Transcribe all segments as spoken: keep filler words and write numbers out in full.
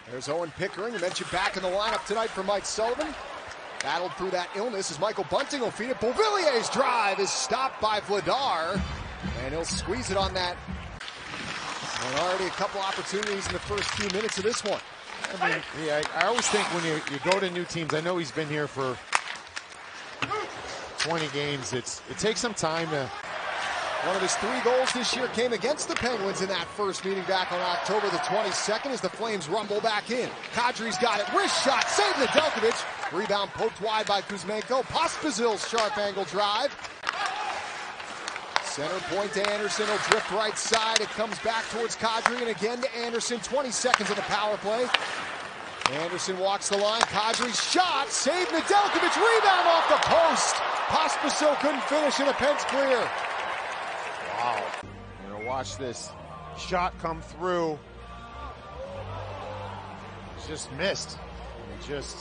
There's Owen Pickering. You mentioned back in the lineup tonight for Mike Sullivan. Battled through that illness as Michael Bunting will feed it. Beauvillier's drive is stopped by Vladar. And he'll squeeze it on that. And already a couple opportunities in the first few minutes of this one. I mean, yeah, I always think when you, you go to new teams, I know he's been here for twenty games. It's It takes some time to... One of his three goals this year came against the Penguins in that first meeting back on October the twenty-second as the Flames rumble back in. Kadri's got it. Wrist shot. Save Nedeljkovic. Rebound poked wide by Kuzmenko. Pospisil's sharp angle drive. Center point to Anderson. He'll drift right side. It comes back towards Kadri and again to Anderson. twenty seconds of the power play. Anderson walks the line. Kadri's shot. Save Nedeljkovic. Rebound off the post. Pospisil couldn't finish and a Pens clear. Wow. You're going to watch this shot come through. It's just missed. Just.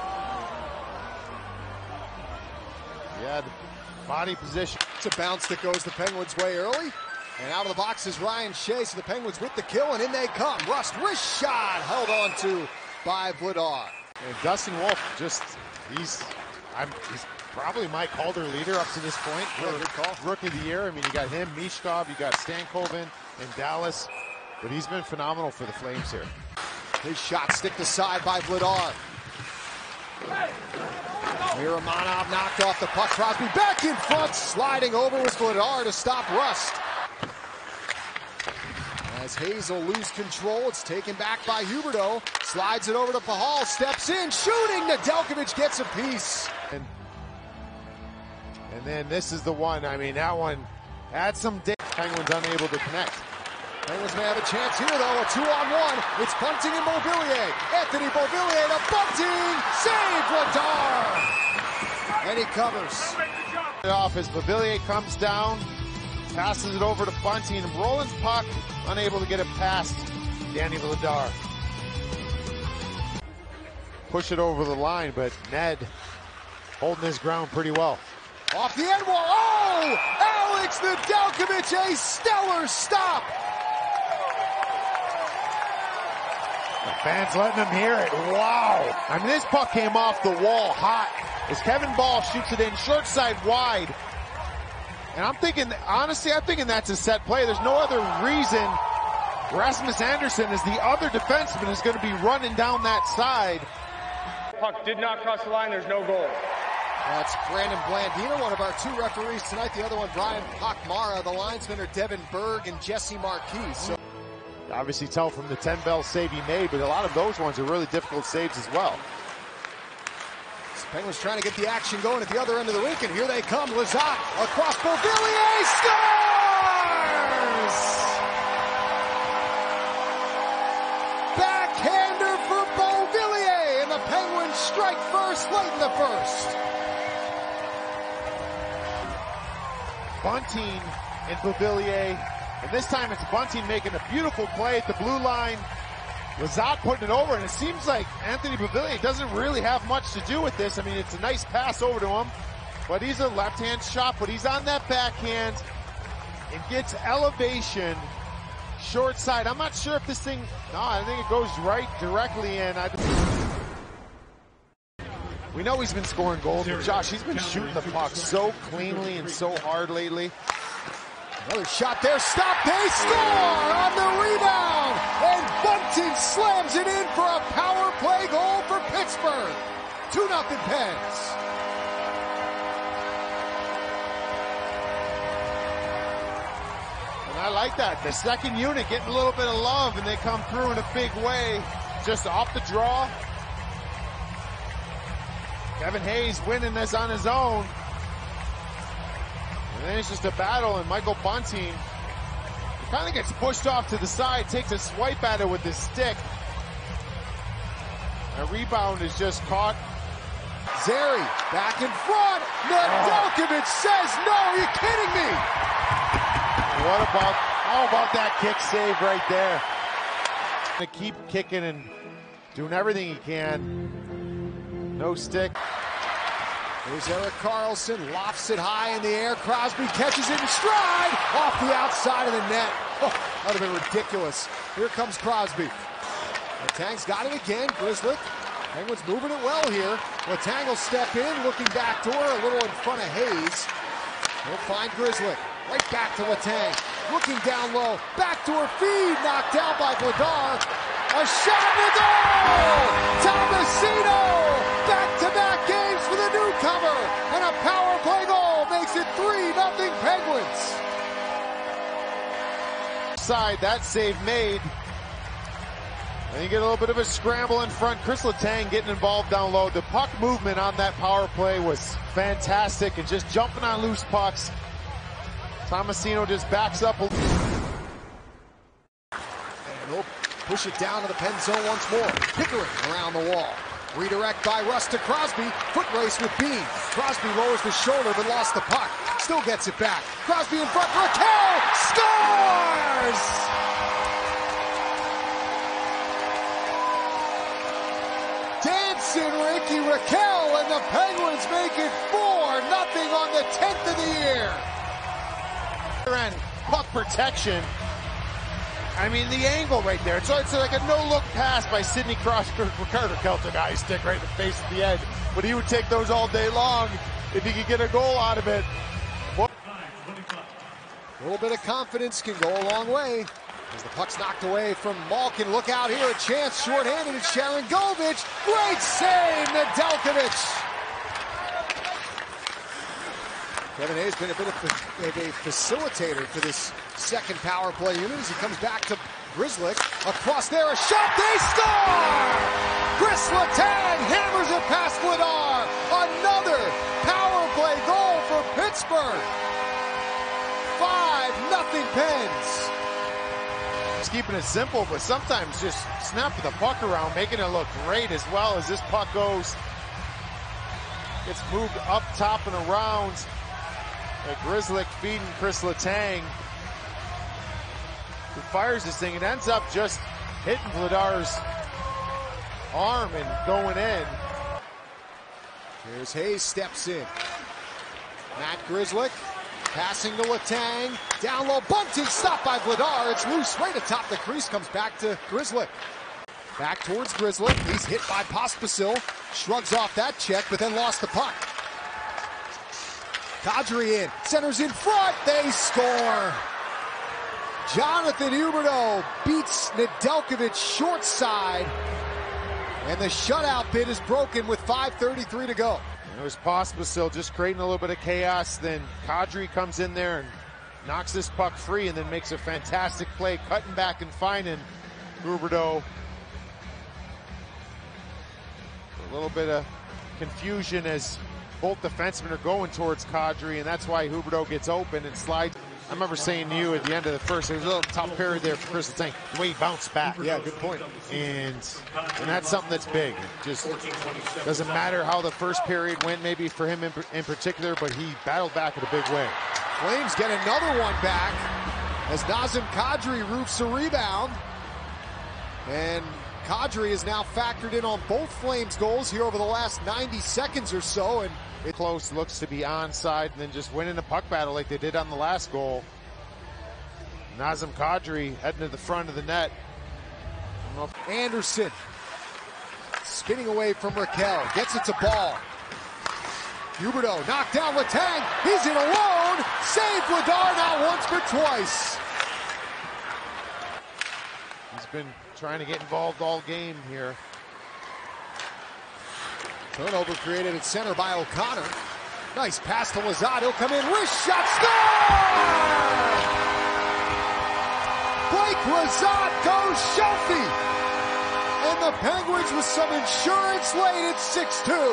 Yeah, the body position. It's a bounce that goes the Penguins' way early. And out of the box is Ryan Shea. So the Penguins with the kill, and in they come. Rust wrist shot held on to by Vladar. And Dustin Wolf just, he's, I'm, he's probably my Calder leader up to this point for yeah, good call. Rookie of the Year. I mean, you got him, Mishkov, you got Stankoven and Dallas, but he's been phenomenal for the Flames here. His shot sticked aside by Vladar. Miramanov knocked off the puck. Crosby back in front, sliding over with Vladar to stop Rust. As Hazel lose control, it's taken back by Huberdeau. Slides it over to Pahal, steps in, shooting. Nedeljkovic gets a piece. And, and then this is the one. I mean, that one had some day. Penguins unable to connect. Penguins may have a chance here, though. A two-on-one. It's Bunting and Beauvillier. Anthony Beauvillier to Bunting. Save Vladar. And he covers. Off as Beauvillier comes down, passes it over to Bunting. Roland's puck, unable to get it past Danny Vladar. Push it over the line, but Ned holding his ground pretty well. Off the end wall. Oh! Alex Nedeljkovic, a stellar stop. The fans letting him hear it. Wow. I mean, this puck came off the wall hot as Kevin Ball shoots it in short side wide. And I'm thinking, honestly, I'm thinking that's a set play. There's no other reason Rasmus Anderson, as the other defenseman, is going to be running down that side. Puck did not cross the line. There's no goal. That's Brandon Blandino, one of our two referees tonight. The other one, Brian Pochmara. The linesmen are Devin Berg and Jesse Marquis. So obviously tell from the ten bell save he made, but a lot of those ones are really difficult saves as well. Penguins trying to get the action going at the other end of the rink, and here they come. Lizotte across Beauvillier, scores! Backhander for Beauvillier, and the Penguins strike first late in the first. Bunting and Beauvillier, and this time it's Bunting making a beautiful play at the blue line. Lizotte putting it over, and it seems like Anthony Beauvillier doesn't really have much to do with this. I mean, it's a nice pass over to him, but he's a left-hand shot, but he's on that backhand and gets elevation short side. I'm not sure if this thing, no, I think it goes right directly in. I, we know he's been scoring goals, but Josh, he's been shooting the puck so cleanly and so hard lately. Another shot there, stopped, they score on the rebound, and Bunting slams it in for a power play goal for Pittsburgh. two nothing Pens. And I like that. The second unit getting a little bit of love, and they come through in a big way, just off the draw. Kevin Hayes winning this on his own. And then it's just a battle, and Michael Bunting kind of gets pushed off to the side, takes a swipe at it with his stick. A rebound is just caught. Zary back in front. Nedeljkovic oh. says, no, are you kidding me? What about, how about that kick save right there? To keep kicking and doing everything he can. No stick. Here's Erik Karlsson, lofts it high in the air. Crosby catches it in stride off the outside of the net. Oh, that would have been ridiculous. Here comes Crosby. Letang's got it again. Grzelcyk. Penguins moving it well here. Letang will step in, looking backdoor, a little in front of Hayes. He'll find Grzelcyk. Right back to Letang. Looking down low. Backdoor feed, knocked down by Vladar. A shot in the goal! Tomasino! Back-to-back games for the newcomer. And a power play goal makes it three nothing Penguins. Side, that save made. And you get a little bit of a scramble in front. Chris Letang getting involved down low. The puck movement on that power play was fantastic, and just jumping on loose pucks. Tomasino just backs up. And he'll push it down to the pen zone once more. Pickering around the wall. Redirect by Russ to Crosby. Foot race with Bean. Crosby lowers the shoulder but lost the puck. Still gets it back. Crosby in front. Rakell scores! Dancing Ricky Rakell, and the Penguins make it four nothing on the tenth of the year. And puck protection. I mean, the angle right there. So it's like a no-look pass by Sidney Crosby. Ricardo Rakell took a stick right in the face at the edge. But he would take those all day long if he could get a goal out of it. What? A little bit of confidence can go a long way. As the puck's knocked away from Malkin, look out here, a chance, shorthanded, it's Sharangovich. Great save, Nedeljkovic. Kevin Hayes been a bit of a, a facilitator for this second power play unit as he comes back to Grzelcyk. Across there, a shot, they score! Chris Letang hammers it past Vladar. Another power play goal for Pittsburgh. Five nothing Pens. Just keeping it simple, but sometimes just snapping the puck around, making it look great as well as this puck goes. Gets moved up top and around. Uh, Grzelcyk feeding Chris Letang, who fires this thing. It ends up just hitting Vladar's arm and going in. Here's Hayes, steps in. Matt Grzelcyk passing to Letang. Down low, bunting, stopped by Vladar. It's loose right atop the crease, comes back to Grzelcyk. Back towards Grzelcyk. He's hit by Pospisil. Shrugs off that check, but then lost the puck. Kadri in, centers in front, they score! Jonathan Huberdeau beats Nedeljkovic short side, and the shutout bid is broken with five thirty-three to go. It was Pospisil just creating a little bit of chaos, then Kadri comes in there and knocks this puck free and then makes a fantastic play, cutting back and finding Huberdeau. A little bit of confusion as both defensemen are going towards Kadri, and that's why Huberdeau gets open and slides. I remember saying to you at the end of the first, there was a little tough period there for Chris Letang, the way he bounced back. Yeah, good point. And, and that's something that's big. It just doesn't matter how the first period went, maybe for him in, in particular, but he battled back in a big way. Flames get another one back as Nazem Kadri roofs a rebound. And Kadri is now factored in on both Flames goals here over the last ninety seconds or so. And it close, looks to be onside, and then just winning a puck battle like they did on the last goal. Nazem Kadri heading to the front of the net. Anderson spinning away from Rakell, gets it to Ball. Huberdeau knocked down Letang, he's in alone, save Vladar not once but twice. He's been trying to get involved all game here. Turnover created at center by O'Connor. Nice pass to Lizotte. He'll come in. Wrist shot. Score! Blake Lizotte goes Shelfie. And the Penguins with some insurance late at six two.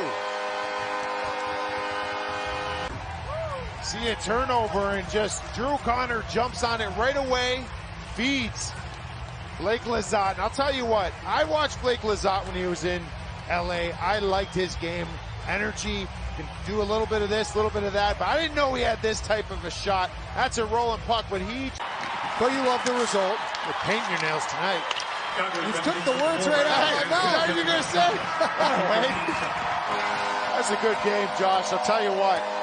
See a turnover and just Drew O'Connor jumps on it right away. Feeds Blake Lizotte. And I'll tell you what, I watched Blake Lizotte when he was in L A. I liked his game. Energy, can do a little bit of this, a little bit of that, but I didn't know he had this type of a shot. That's a rolling puck, but he... But you love the result. You're painting your nails tonight. You took the words right out of my mouth. Is that what you're going to say? Anyway, that's a good game, Josh. I'll tell you what.